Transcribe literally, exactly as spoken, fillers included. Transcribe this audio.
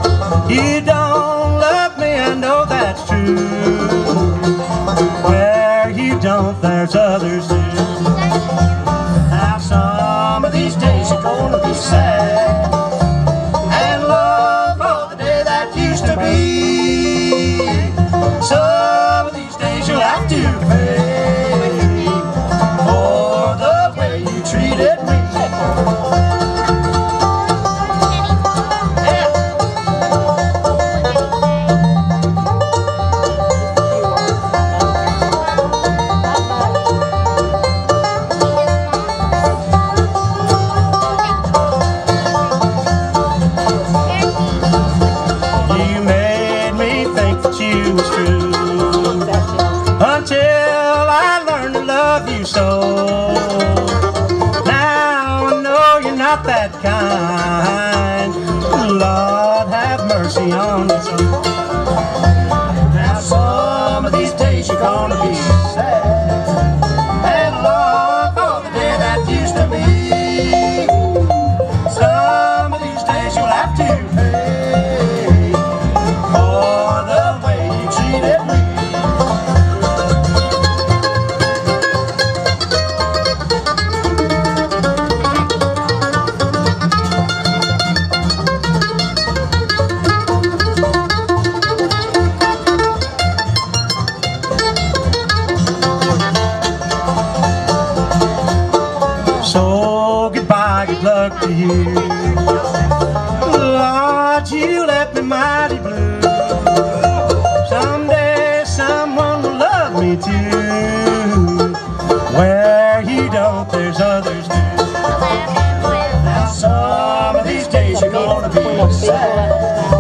You don't love me, I know that's true. Where you don't, there's others too. Now some of these days you're gonna be sad and love for the day that used to be. Some of these days you'll have to pay for the way you treated me. So now I know you're not that kind. Lord have mercy on your soul. Now some of these days you're gonna be sad and Lord for the day that used to be. Some of these days you'll have to pay for the way you treated me. So goodbye, good luck to you. Lord, you left me mighty blue. Someday someone will love me too. Where you don't, there's others too. Now some of these days you're gonna be sad